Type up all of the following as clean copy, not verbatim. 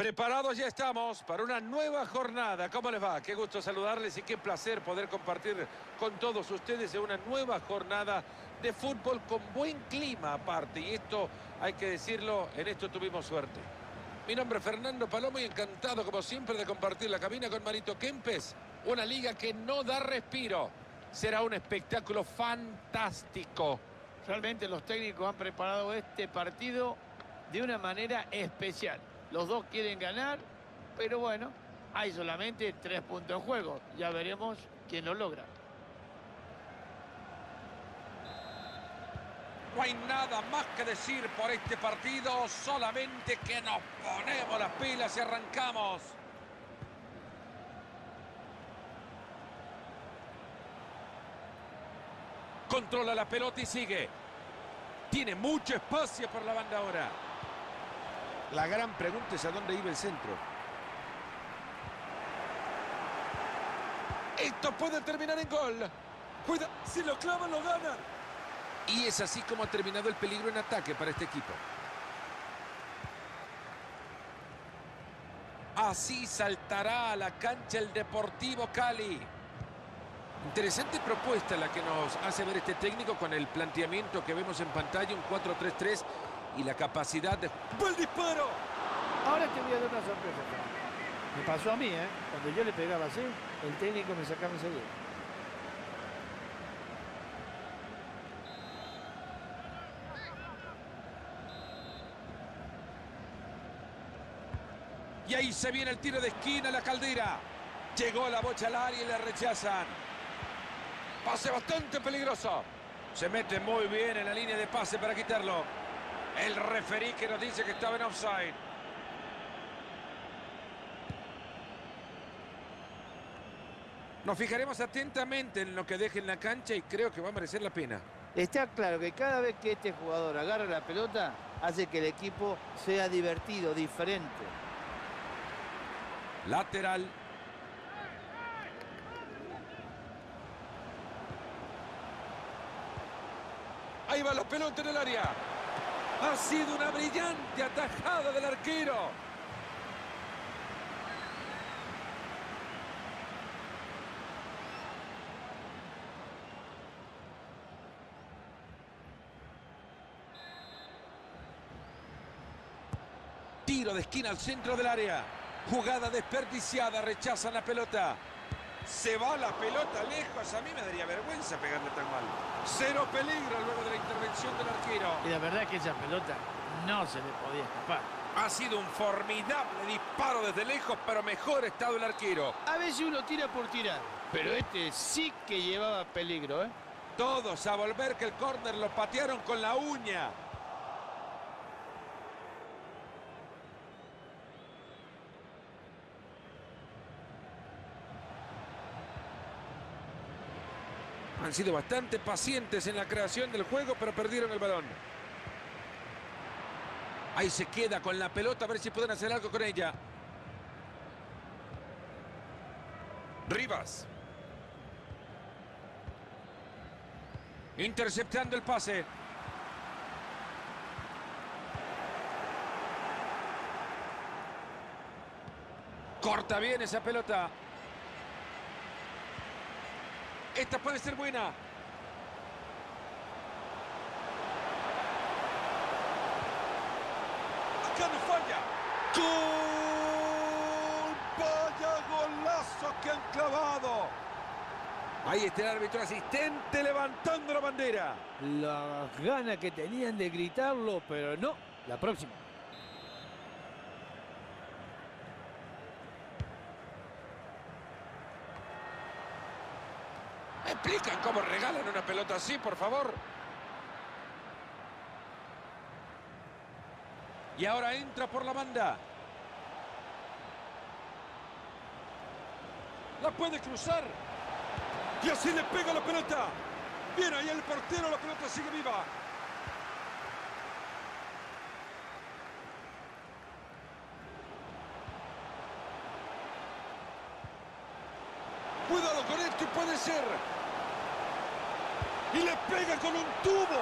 Preparados ya estamos para una nueva jornada. ¿Cómo les va? Qué gusto saludarles y qué placer poder compartir con todos ustedes en una nueva jornada de fútbol con buen clima aparte. Y esto, hay que decirlo, en esto tuvimos suerte. Mi nombre es Fernando Palomo y encantado como siempre de compartir la cabina con Marito Kempes. Una liga que no da respiro. Será un espectáculo fantástico. Realmente los técnicos han preparado este partido de una manera especial. Los dos quieren ganar, pero bueno, hay solamente 3 puntos en juego. Ya veremos quién lo logra. No hay nada más que decir por este partido, solamente que nos ponemos las pilas y arrancamos. Controla la pelota y sigue. Tiene mucho espacio por la banda ahora. La gran pregunta es a dónde iba el centro. Esto puede terminar en gol. Cuida, si lo clavan lo ganan. Y es así como ha terminado el peligro en ataque para este equipo. Así saltará a la cancha el Deportivo Cali. Interesante propuesta la que nos hace ver este técnico con el planteamiento que vemos en pantalla, un 4-3-3 y la capacidad de... ¡Buen disparo! Ahora te voy a dar una sorpresa. Me pasó a mí, ¿eh? Cuando yo le pegaba así, el técnico me sacaba enseguida. Y ahí se viene el tiro de esquina, la Caldera. Llegó la bocha al área y le rechazan. Pase bastante peligroso. Se mete muy bien en la línea de pase para quitarlo. El referí que nos dice que estaba en offside. Nos fijaremos atentamente en lo que deje en la cancha y creo que va a merecer la pena. Está claro que cada vez que este jugador agarra la pelota, hace que el equipo sea divertido, diferente. Lateral. Ahí va la pelota en el área. Ha sido una brillante atajada del arquero. Tiro de esquina al centro del área. Jugada desperdiciada, rechazan la pelota. Se va la pelota lejos, a mí me daría vergüenza pegarle tan mal. Cero peligro luego de la intervención del arquero. Y la verdad es que esa pelota no se le podía escapar. Ha sido un formidable disparo desde lejos, pero mejor estado el arquero. A veces uno tira por tirar, pero este sí que llevaba peligro, ¿eh? Todos a volver que el córner lo patearon con la uña. Han sido bastante pacientes en la creación del juego, pero perdieron el balón. Ahí se queda con la pelota, a ver si pueden hacer algo con ella. Rivas. Interceptando el pase. Corta bien esa pelota. Esta puede ser buena. Acá no falla. ¡Gol! ¡Vaya golazo que han clavado! Ahí está el árbitro asistente levantando la bandera. Las ganas que tenían de gritarlo, pero no. La próxima. ¿Me explican cómo regalan una pelota así, por favor? Y ahora entra por la banda. La puede cruzar. Y así le pega la pelota. Bien ahí el portero, la pelota sigue viva. Cuidado con esto, puede ser. Y le pega con un tubo.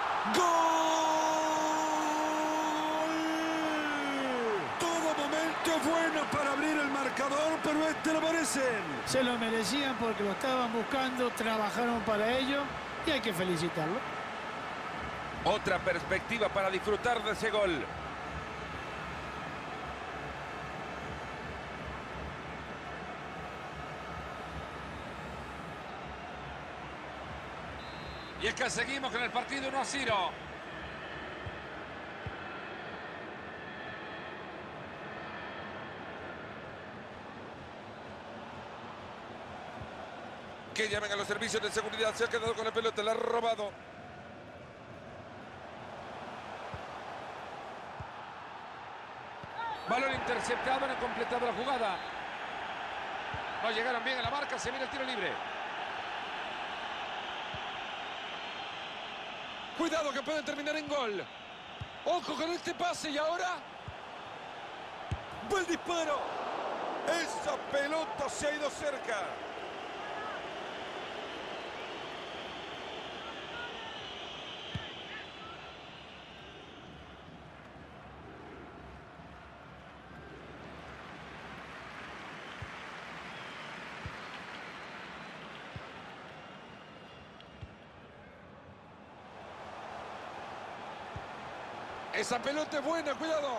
¡Gol! Todo momento ¿Te lo parecen? Se lo merecían porque lo estaban buscando, trabajaron para ello y hay que felicitarlo. Otra perspectiva para disfrutar de ese gol. Y es que seguimos con el partido 1-0. Que llamen a los servicios de seguridad. Se ha quedado con la pelota, la ha robado. Balón interceptado, no ha completado la jugada. No llegaron bien a la marca, se viene el tiro libre. Cuidado que puede terminar en gol. Ojo con este pase y ahora... ¡Buen disparo! Esa pelota se ha ido cerca. Esa pelota es buena, cuidado.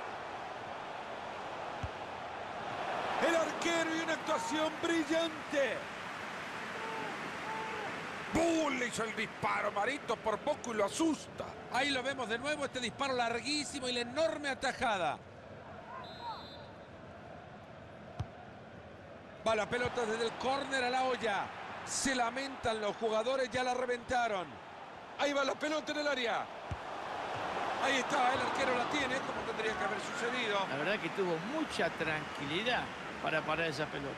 El arquero y una actuación brillante. ¡Bum! Le hizo el disparo, Marito, por poco y lo asusta. Ahí lo vemos de nuevo, este disparo larguísimo y la enorme atajada. Va la pelota desde el córner a la olla. Se lamentan los jugadores, ya la reventaron. Ahí va la pelota en el área. Ahí está, el arquero la tiene, como tendría que haber sucedido. La verdad que tuvo mucha tranquilidad para parar esa pelota.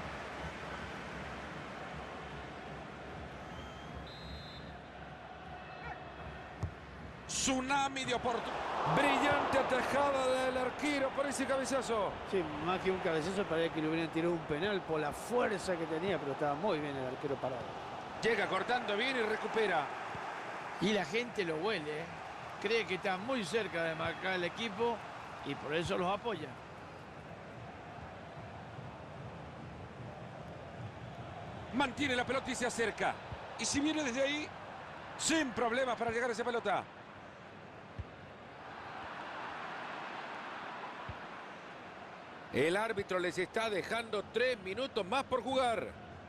Tsunami de oportunidad. Brillante atajada del arquero por ese cabezazo. Sí, más que un cabezazo, parece que le hubieran tirado un penal por la fuerza que tenía, pero estaba muy bien el arquero parado. Llega cortando bien y recupera. Y la gente lo huele, ¿eh? Cree que está muy cerca de marcar el equipo y por eso los apoya. Mantiene la pelota y se acerca. Y si viene desde ahí, sin problemas para llegar a esa pelota. El árbitro les está dejando 3 minutos más por jugar.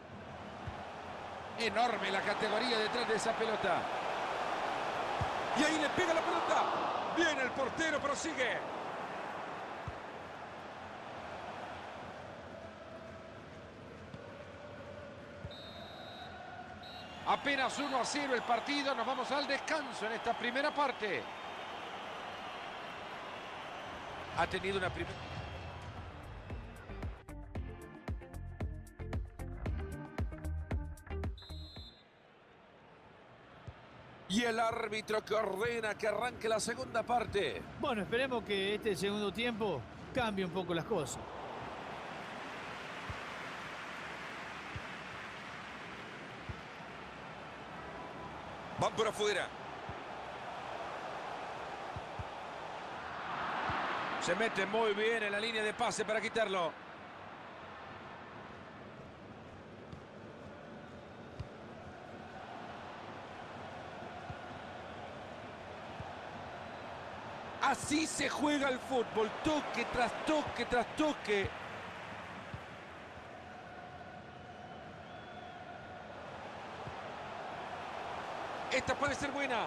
Enorme la categoría detrás de esa pelota. Y ahí le pega la pelota. Viene el portero, prosigue. Apenas 1-0 el partido. Nos vamos al descanso en esta primera parte. Ha tenido una primera... Y el árbitro que ordena que arranque la segunda parte. Bueno, esperemos que este segundo tiempo cambie un poco las cosas. Van por afuera. Se mete muy bien en la línea de pase para quitarlo. Así se juega el fútbol, toque tras toque tras toque. Esta puede ser buena.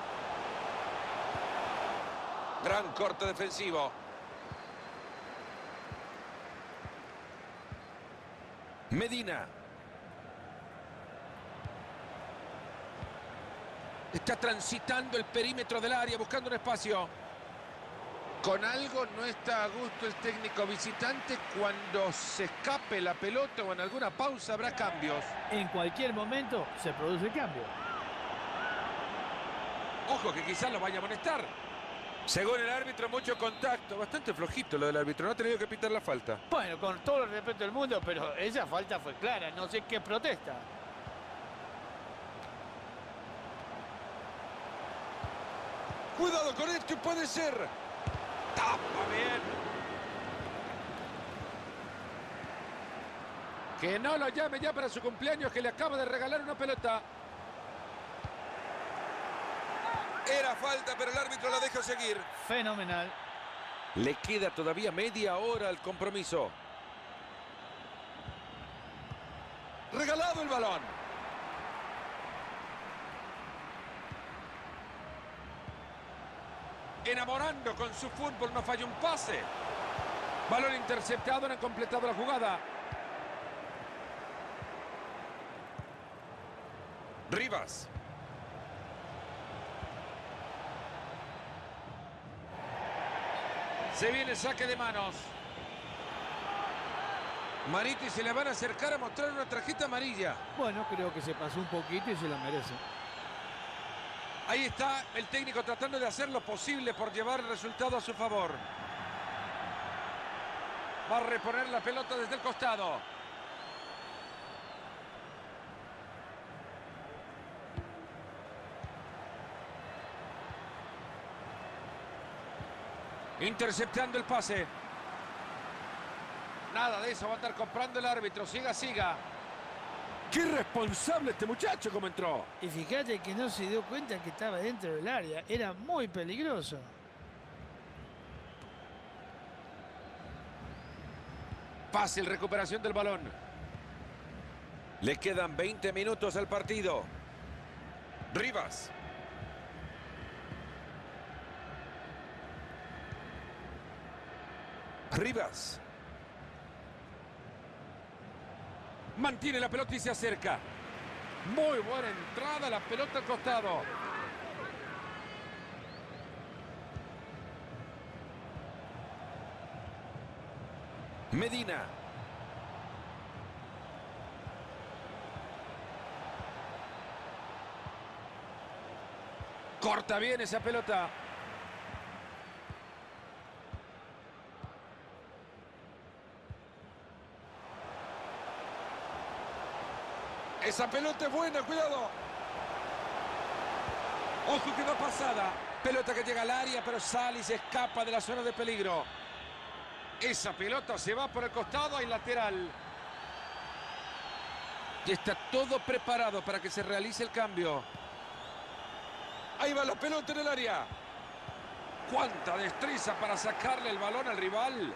Gran corte defensivo. Medina. Está transitando el perímetro del área, buscando un espacio. Con algo no está a gusto el técnico visitante. Cuando se escape la pelota o en alguna pausa habrá cambios. En cualquier momento se produce el cambio. Ojo que quizás lo vaya a amonestar. Según el árbitro, mucho contacto. Bastante flojito lo del árbitro. No ha tenido que pitar la falta. Bueno, con todo el respeto del mundo, pero esa falta fue clara. No sé qué protesta. Cuidado con esto, puede ser. Tapa bien. Que no lo llame ya para su cumpleaños, que le acaba de regalar una pelota. Era falta, pero el árbitro la deja seguir. Fenomenal. Le queda todavía media hora al compromiso. Regalado el balón. Enamorando con su fútbol, no falla un pase. Balón interceptado, no han completado la jugada. Rivas. Se viene saque de manos. Marito, y se le van a acercar a mostrar una tarjeta amarilla. Bueno, creo que se pasó un poquito y se la merece. Ahí está el técnico tratando de hacer lo posible por llevar el resultado a su favor. Va a reponer la pelota desde el costado. Interceptando el pase. Nada de eso va a estar comprando el árbitro. Siga, siga. ¡Qué responsable este muchacho como entró! Y fíjate que no se dio cuenta que estaba dentro del área. Era muy peligroso. Fácil recuperación del balón. Le quedan 20 minutos al partido. Rivas. Rivas. Mantiene la pelota y se acerca. Muy buena entrada, la pelota al costado. Medina. Corta bien esa pelota. Esa pelota es buena, cuidado. Ojo que va pasada. Pelota que llega al área, pero sale y se escapa de la zona de peligro. Esa pelota se va por el costado, hay lateral. Y está todo preparado para que se realice el cambio. Ahí va la pelota en el área. ¡Cuánta destreza para sacarle el balón al rival!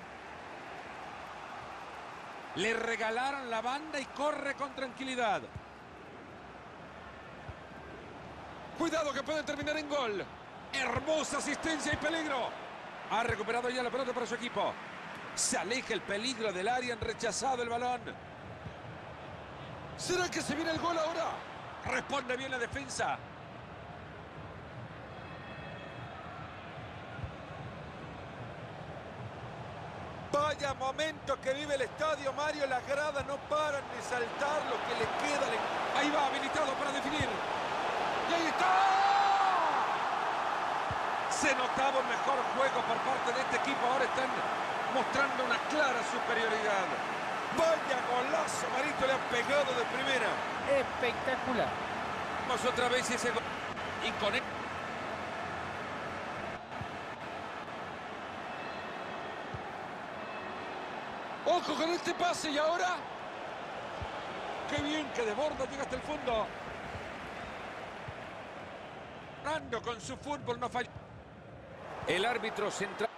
Le regalaron la banda y corre con tranquilidad. Cuidado que puede terminar en gol. Hermosa asistencia y peligro. Ha recuperado ya la pelota para su equipo. Se aleja el peligro del área, han rechazado el balón. ¿Será que se viene el gol ahora? Responde bien la defensa. Vaya momento que vive el estadio, Mario. Las gradas no paran de saltar lo que le queda. Ahí va, habilitado para definir. ¡Y ahí está! Se notaba un mejor juego por parte de este equipo. Ahora están mostrando una clara superioridad. Vaya golazo, Marito, le ha pegado de primera. Espectacular. Vamos otra vez ese gol. Y con él. Ojo con este pase y ahora. Qué bien que desborda, llega hasta el fondo. Con su fútbol no falla. El árbitro central.